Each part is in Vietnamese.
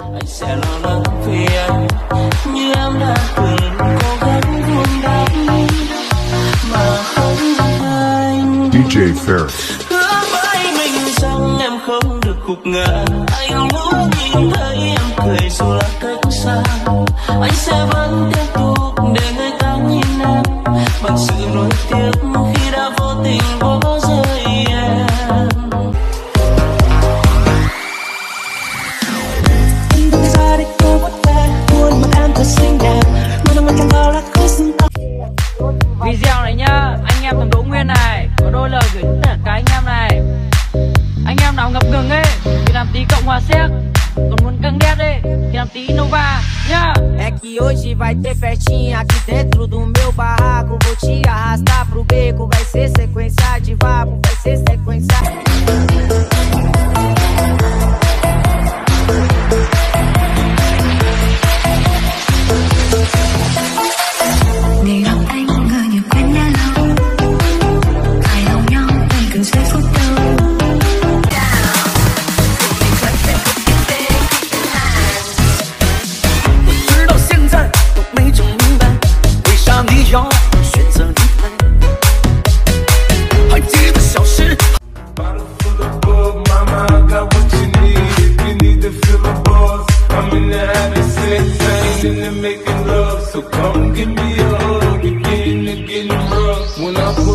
anh sẽ lo lắng vì anh như em đã từng cố gắng vun đắp mà không thành. DJ Ferris. Hứa với mình rằng em không được gục ngã, anh muốn nhìn thấy em cười dù là cách xa. Anh sẽ vẫn tiếp tục để người ta nhìn em bằng sự nối tiếc khi đã vô tình bỏ rơi em. Anh đứng ra để cô vất vả, khuôn mặt em thật xinh đẹp, mà nằm trong bao là không xứng tóc. Video này nhá, anh em thằng Đỗ Nguyên này có đôi lời gửi tất cả các anh em này. Anh em nào ngập ngừng ấy thì làm tí Cộng Hòa Séc, còn muốn căng đét ấy thì làm tí Nova nhá. É que hoje vai ter festinha aqui dentro do meu barraco. Vou te arrastar pro beco, vai ser sequência de vapo, vai ser sequência. Ngày gặp anh ngờ như quen đã lâu, phải lòng nhau anh cần giây phút đầu. 直到现在都没整明白，为啥你要选择离开？还记得小时。Bottle full of bug, mama, I got what you need. If you need to feel the buzz, I'm in the having sex, I ain't in the making love. So come give me a hug, you're getting rough when I pull.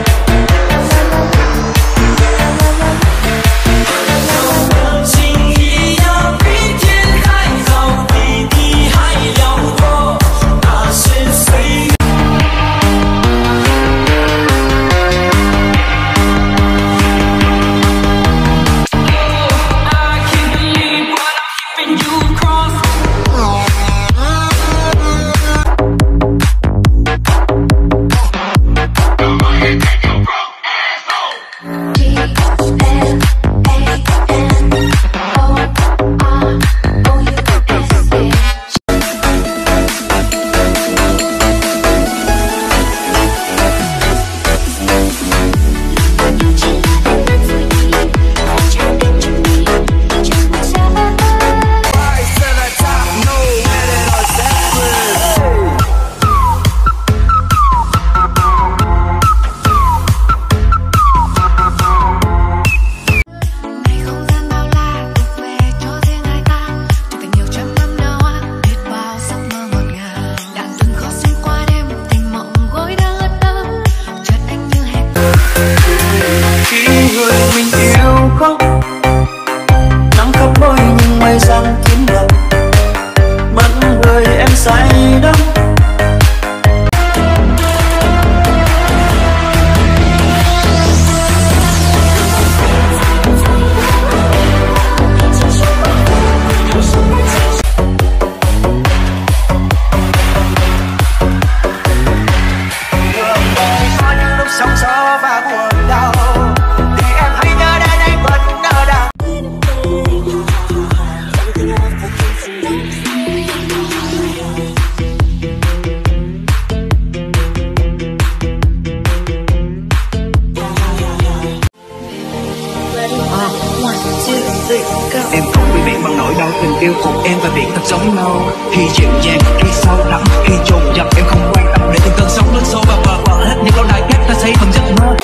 Em không bị bén bằng nỗi đau tình yêu cùng em và biển thật sống lâu. Khi dịu dàng, khi sâu đậm, khi dồn dập em không quan tâm để từng cơn sóng lớn xô vào bờ hết những lâu đài khác ta xây bằng giấc mơ.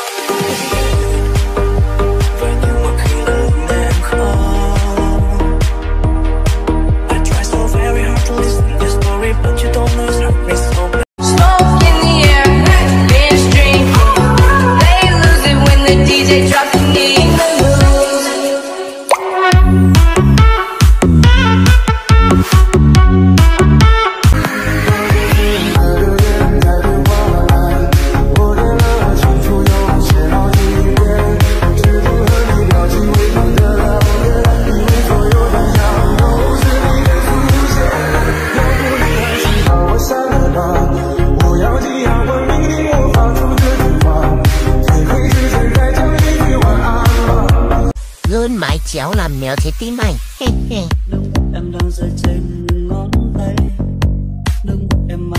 Gương mái chéo làm mèo thế tim anh. Em đang rơi trên ngón tay, đừng em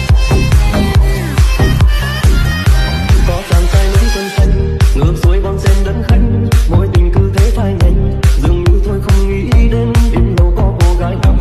có chàng trai nắng xuân xanh ngược xuôi băng sen đến khánh, mối tình cứ thế phai nhanh dường như thôi không nghĩ đến biết đâu có cô gái nào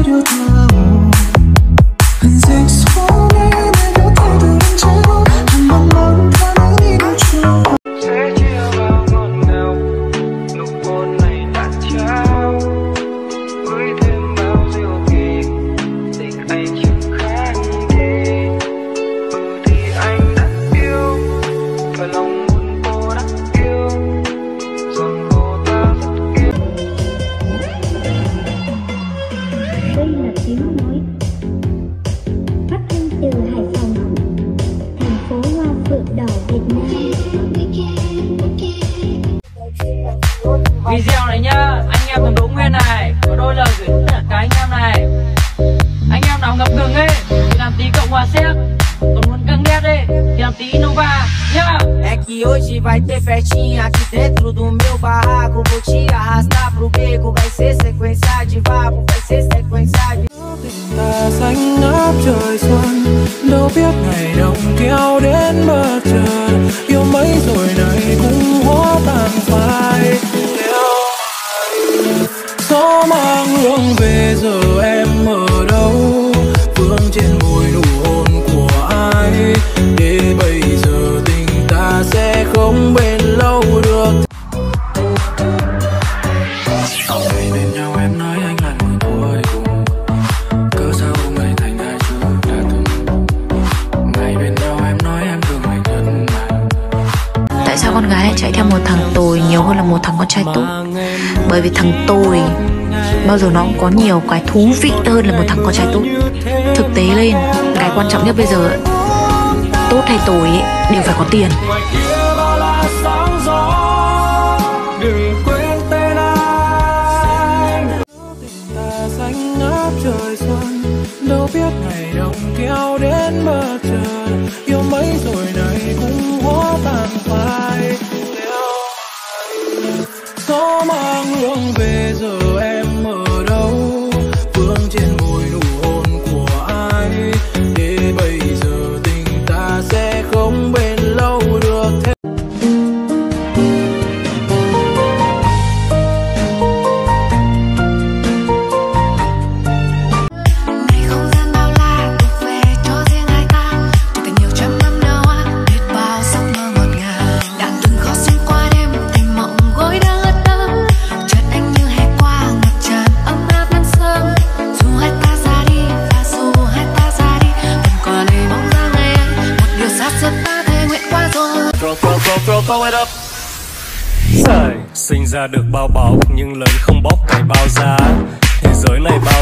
Video này nhá, anh em Đỗ Nguyên này có đôi lời gửi tất cả các anh em này. Anh em nào ngập ngừng ấy thì làm tí Cộng Hòa Séc, còn muốn căng đét ấy thì làm tí Nova nhá. É que hoje vai ter festinha aqui dentro do meu barraco. Vou te arrastar pro beco, vai ser sequência de vapo, vai ser sequência de... Ta xanh ngát trời xuân, đâu biết ngày đông kéo đến bất chợt. Yêu mấy rồi này cũng hóa tan phai. Gió mang hương về giờ em ở đâu? Vương trên môi nụ hôn của ai? Để bây giờ tình ta sẽ không bền lâu được. Ngày bên nhau em nói anh là người cuối cùng. Cớ sao ngày thành ai chưa đã từng. Ngày bên nhau em nói em thương anh nhất mà. Tại sao con gái lại chạy theo một thằng tồi nhiều hơn là một thằng con trai tốt? Bởi vì thằng tồi bao giờ nó cũng có nhiều cái thú vị hơn là một thằng con trai tốt. Thực tế lên, cái quan trọng nhất bây giờ, tốt hay tồi ấy, đều phải có tiền. Đừng quên tên anh. Ta xanh ngát trời xuân, đâu biết ngày đông kéo đến bất chợt. Yêu mấy rồi này cũng hóa tan phai. Gió mang hương về giờ em ở đâu? Vương trên môi nụ hôn của ai? Để bây giờ tình ta sẽ không bền lâu được thêm. Ngày không gian bao la thuộc về cho riêng hai ta. Từ tình nhiều trăm năm nào á, biết bao giấc mơ ngọt ngào. Đã từng khó xuyên qua đêm, tình mộng gối đang ướt đẫm. Chợt anh như hè qua ngập tràn ấm áp đến sớm. Dù hai ta ra đi và dù hai ta ra đi, vẫn còn đây bóng dáng ngày anh. Một điều xa xưa ta thề nguyện qua rồi. Throw it up. Sinh ra được bao bọc nhưng lớn không bóc phải bao giá. Thế giới này bao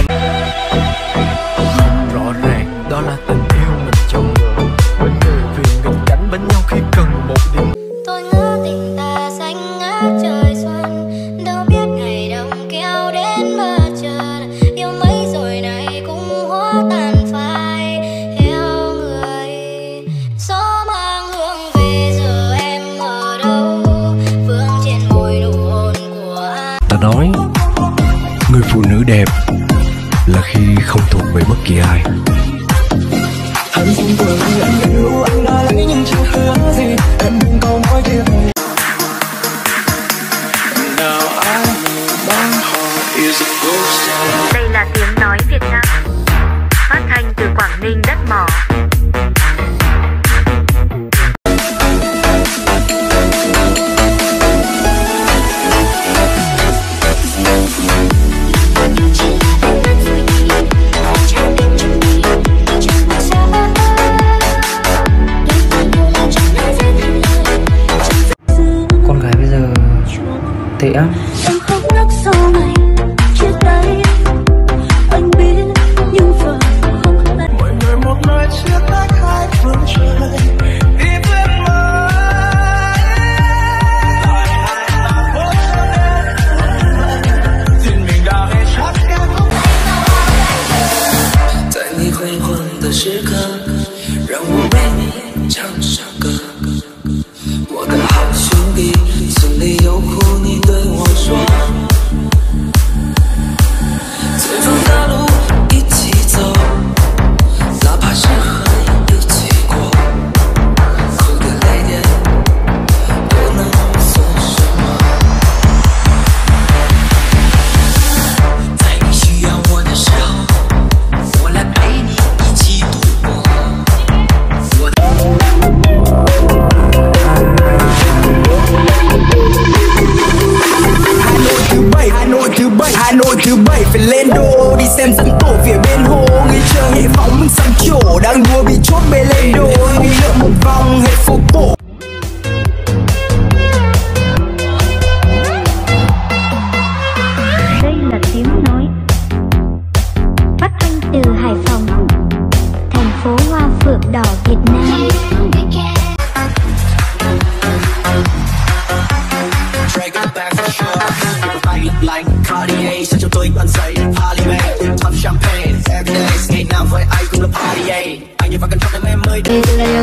rõ ràng đó là tình yêu mình chọn lựa. Bên người vì gần cánh bên nhau khi cần một điểm. Tôi ngỡ tình ta xanh ngát trời xuân, đâu biết ngày đông kéo đến bất chợt. Yêu mấy rồi này cũng hóa tan phai theo người. Gió mang hương về giờ em ở đâu? Vương trên môi nụ hôn của ai? Ta nói người phụ nữ đẹp là khi không thuộc về bất kỳ ai. Hạnh phúc của người anh yêu anh đã lấy nhưng chẳng hứa gì. Em đừng câu nói kia. Now I know my heart is a ghost. Đây là tiếng nói Việt Nam, phát thanh từ Quảng Ninh đất mỏ. Con gái bây giờ tệ á. Em khóc nấc sau ngày chia tay. Anh biết nhưng giờ không thể. Mọi người một lời chia tách hai phương trời. Đi tuyệt vời. Tại hai ta vô cho đến xin mình đã hết chắc em không. 在你辉煌的时刻，让我为你唱首歌。我的好兄弟，心里有苦你对我说。 đô. Đi xem dẫn tổ phía bên hồ, người chờ hệ phóng mình sẵn chỗ, đang đua bị chốt bê lên đồ. Đi lượn một vòng hệ phố cổ. Đây là tiếng nói phát thanh từ Hải Phòng, thành phố hoa phượng đỏ Việt Nam. Like Cartier, sẽ cho tôi bắn giấy Harley May, top champagne every day, ngày nào với ai cũng là party. Anh như vào căn phòng em mới